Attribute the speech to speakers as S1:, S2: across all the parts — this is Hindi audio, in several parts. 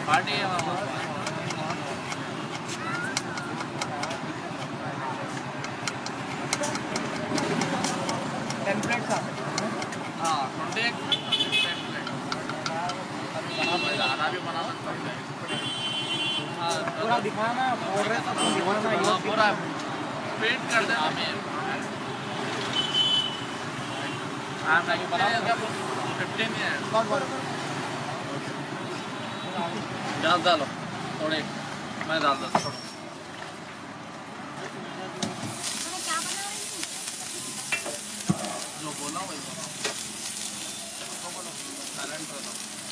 S1: पार्टी है मामा।
S2: 10 प्लेट्स आते हैं।
S1: हाँ 21 ज़्यादा भी बना सकता हूँ। हाँ
S2: पूरा दिखाना बोल रहे थे दिखाना ये
S1: पूरा पेंट कर देना हमें। हाँ मैं बना 15 है। डालो थोड़े मैं डाल देता हूँ। जो बोला वही बोलो टैलेंट रहा।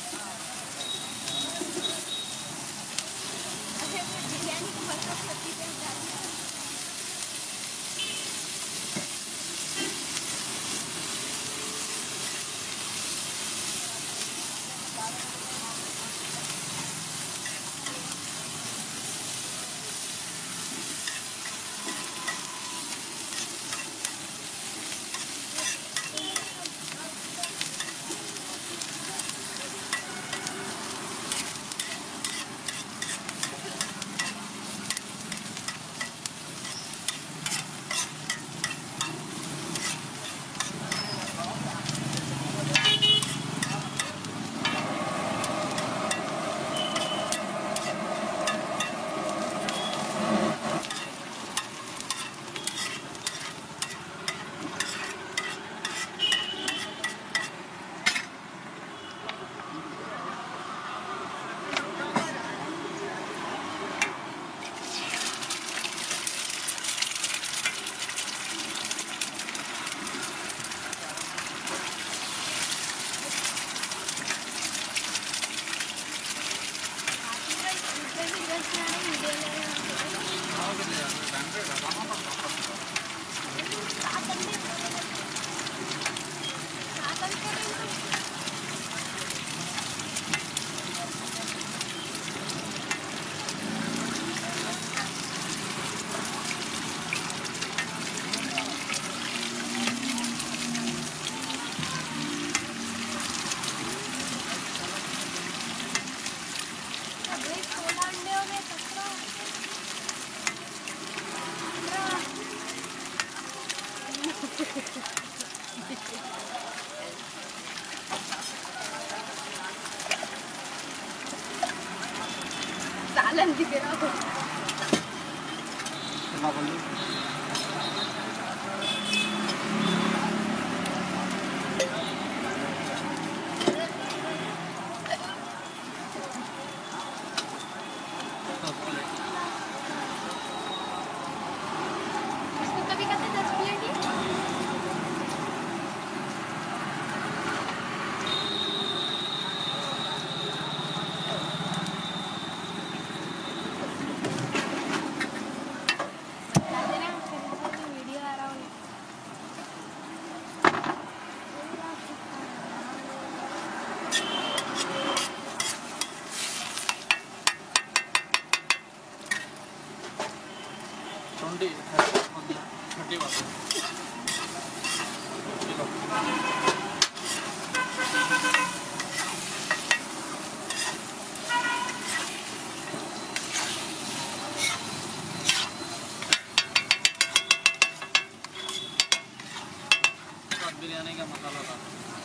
S3: सालन की तरह
S1: बिरयानी का मसाला था।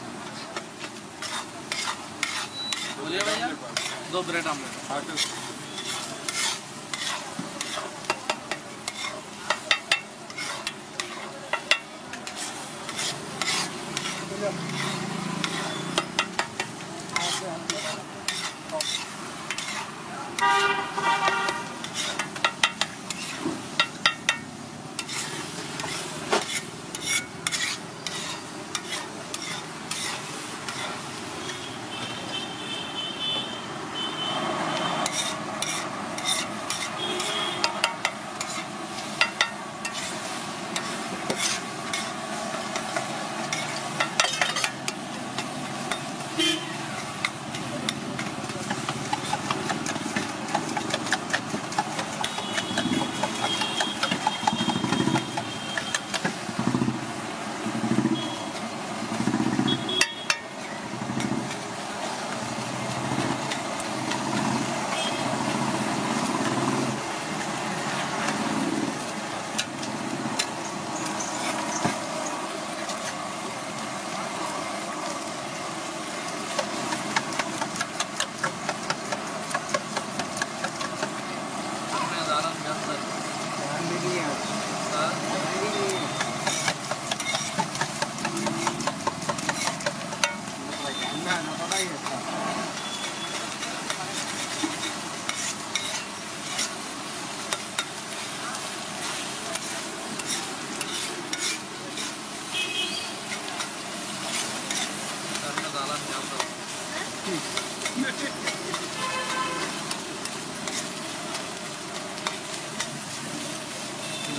S1: बोलिए भैया 2 ब्रेड आमलेट।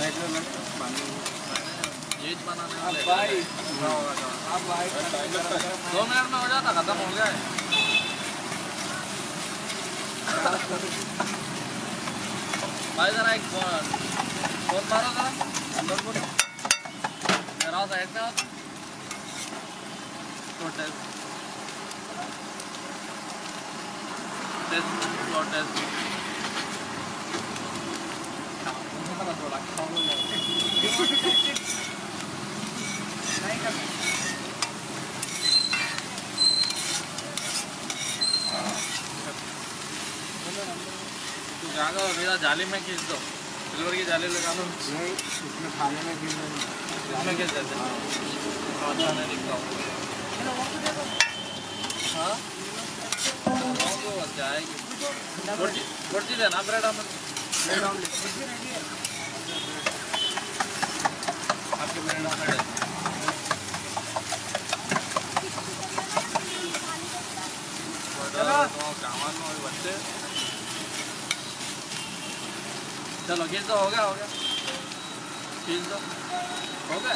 S1: ये बनाने
S2: अब
S1: वाले
S2: भाई
S1: होगा
S2: अब भाई
S1: 2 मिनट में हो जाता, खत्म हो गया है। भाई जरा एक फोन मारो जरा अंदर को जरा साइड में आओ तो टेस्ट तू क्या करो मेरा जाली में खींच दो, सिल्वर की जाली लगा दो,
S2: उसमें खाने में भी
S1: इसमें खींच देते हैं। अच्छा नहीं दिखता हूँ। हाँ तो जाएगी रोटी देना, ब्रेड ऑमलेट आपके ब्रेड ऑमलेट बच्चे। चलो खींच दो, हो गया खींच दो, हो गया।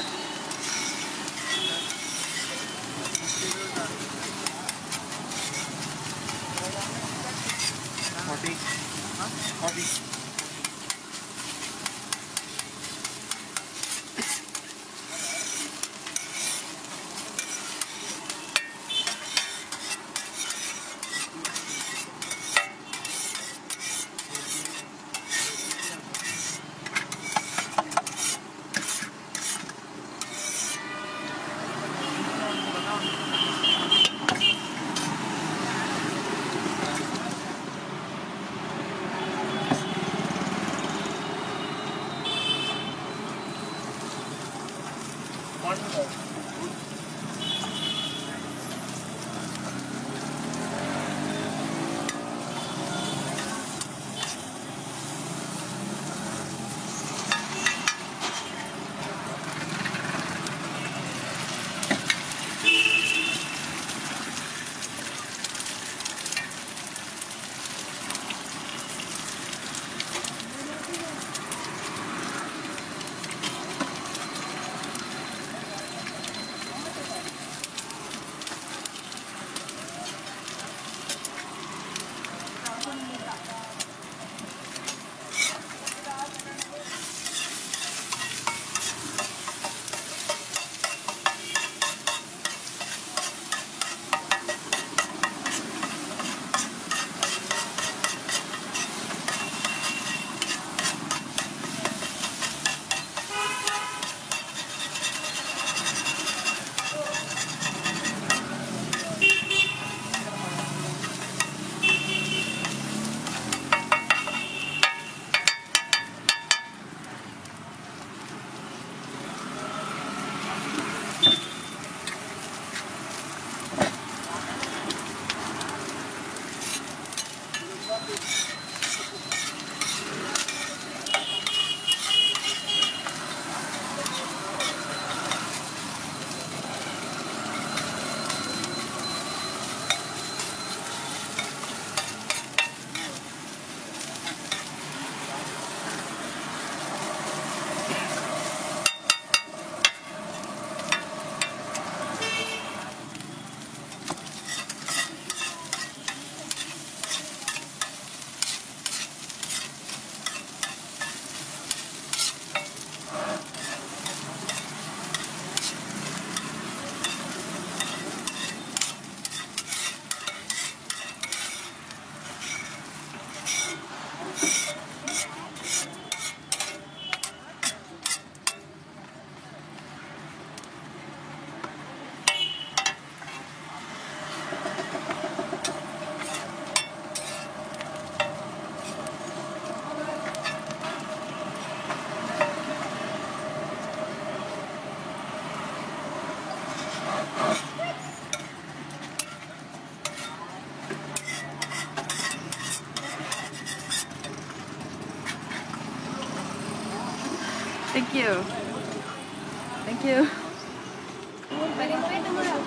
S3: Thank you. Thank you.